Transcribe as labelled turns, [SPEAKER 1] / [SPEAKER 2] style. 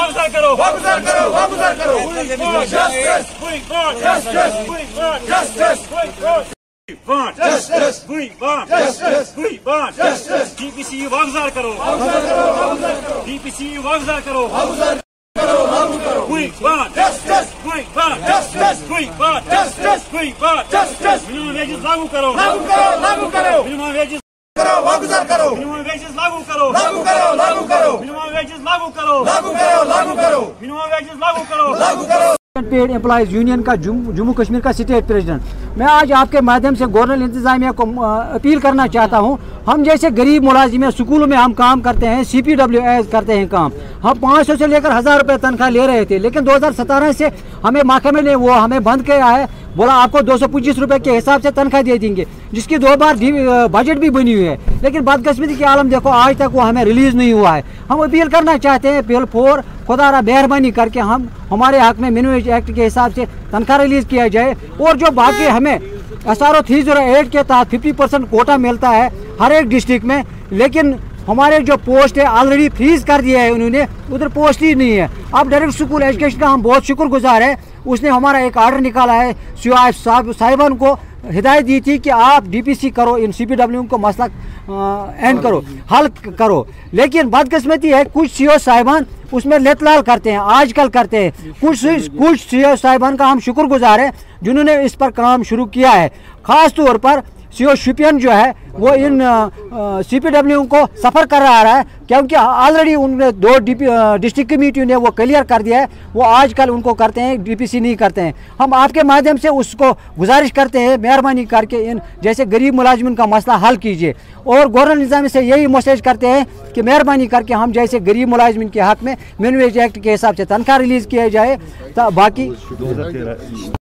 [SPEAKER 1] वागुजार करो,
[SPEAKER 2] वागुजार करो, वागुजार करो।
[SPEAKER 1] DPC वागुजार करो, DPC वागुजार करो, मिनिमम वेजेस लागू करो,
[SPEAKER 2] लागू करो, लागू करो,
[SPEAKER 1] मिनिमम वेजेस
[SPEAKER 2] करो, वागुजार करो,
[SPEAKER 1] मिनिमम वेजेस लागू करो,
[SPEAKER 2] लागू करो, लागू करो,
[SPEAKER 1] मिनिमम वेजेस लागू करो,
[SPEAKER 2] लागू करो, लागू करो,
[SPEAKER 1] मिनिमम वेजेस लागू करो,
[SPEAKER 2] लागू करो।
[SPEAKER 3] पेड एम्प्लॉयज यूनियन का जम्मू कश्मीर का स्टेट प्रेसिडेंट, मैं आज आपके माध्यम से गवर्नर इंतजामिया को अपील करना चाहता हूं। हम जैसे गरीब मुलाजिम हैं, स्कूलों में हम काम करते हैं, CPWS करते हैं काम, हम 500 से लेकर 1000 रुपये तनख्वाह ले रहे थे, लेकिन 2017 से हमें महकमे ने वो हमें बंद किया है। बोला आपको 225 रुपये के हिसाब से तनख्वाह दे देंगे, जिसकी 2 बार बजट भी बनी हुई है, लेकिन बदकिस्मती की आलम देखो आज तक वो हमें रिलीज नहीं हुआ है। हम अपील करना चाहते हैं बिल 4 खुदारा मेहरबानी करके हम हमारे हक में मिनिमम वेज एक्ट के हिसाब से तनख्वाह रिलीज किया जाए, और जो बाकी हमें SRO 308 के तहत 50% कोटा मिलता है हर एक डिस्ट्रिक्ट में, लेकिन हमारे जो पोस्ट है ऑलरेडी फ्रीज कर दिया है उन्होंने, उधर पोस्ट ही नहीं है। अब डायरेक्ट स्कूल एजुकेशन का हम बहुत शुक्रगुजार है, उसने हमारा एक ऑर्डर निकाला है, साहिबान को हिदायत दी थी कि आप DPC करो, इन CPW को मसला एंड करो, हल करो, लेकिन बदकिस्मती है कुछ CO साहिबान उसमें लेतलाल करते हैं, आजकल करते हैं। कुछ CO साहिबान का हम शुक्रगुजार हैं जिन्होंने इस पर काम शुरू किया है। ख़ास तौर पर CO शुपियन जो है वो इन CPW को सफ़र कर रहा है, क्योंकि ऑलरेडी उनने 2 डिस्ट्रिक्ट कमेटी ने वो क्लियर कर दिया है, वो आजकल उनको करते हैं, DPC नहीं करते हैं। हम आपके माध्यम से उसको गुजारिश करते हैं मेहरबानी करके इन जैसे गरीब मुलाजिमिन का मसला हल कीजिए, और गवर्नर निज़ाम से यही मैसेज करते हैं कि मेहरबानी करके हम जैसे गरीब मुलाजिमिन के हक में मिनिमम वेज एक्ट के हिसाब से तनख्वाह रिलीज़ किया जाए। बाकी